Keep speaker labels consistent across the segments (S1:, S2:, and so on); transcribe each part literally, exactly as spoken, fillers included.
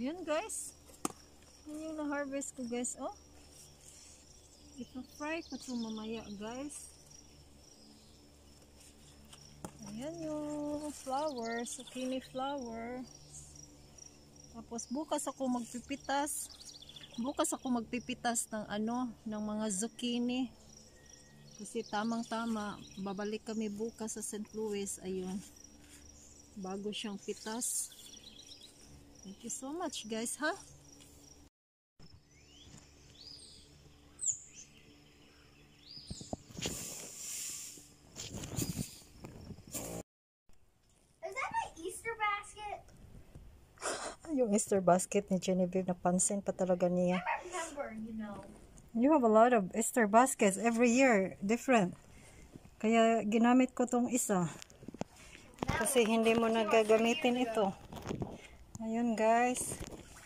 S1: Yun guys. Yun yung na-harvest ko guys. Oh. Ipa-fry ko ito mamaya guys. Ayan yung flowers. Zucchini flower. Tapos bukas ako magpipitas. Bukas ako magpipitas ng ano, ng mga zucchini. Kasi tamang-tama, babalik kami bukas sa Saint Louis. Ayun. Bago siyang pitas. Thank you so much guys, ha?
S2: Is that my Easter basket?
S1: Yung Easter basket ni Genevieve, napansin pa talaga niya.
S2: I remember, you know.
S1: You have a lot of Easter baskets every year, different. Kaya ginamit ko tong isa. Kasi hindi mo na gagamitin ito. Ayun guys.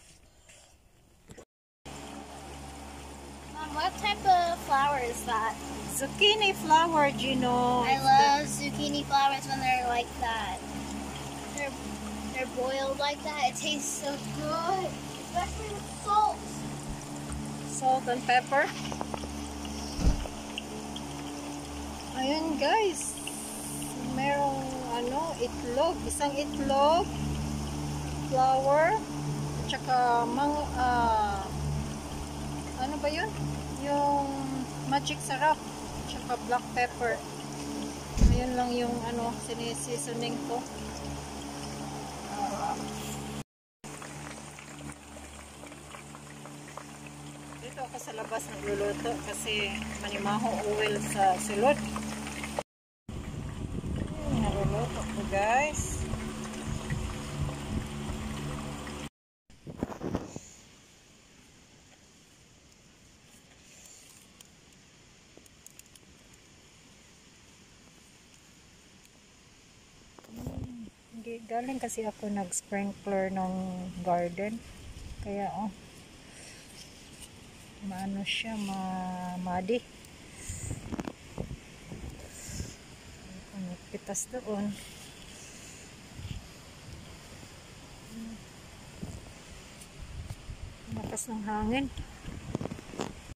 S2: Mom, what type of flower is that?
S1: Zucchini flower, Gino.
S2: I love zucchini flowers when they're like that. They're they're boiled like that. It tastes so good, especially with salt.
S1: Salt and pepper. Ayun guys. Merong ano, itlog, isang itlog, flour, at saka mang uh, ano ba yun? Yung magic sarap, at saka black pepper. Ayun lang yung ano, sinisisoning ko. Uh, dito ako sa labas nagluluto kasi manimaho oil sa silod. Naluluto ko guys. Galing kasi ako nag-sprinkler ng garden. Kaya oh, maano siya, ma-muddy. Pitas doon. Lakas ng hangin.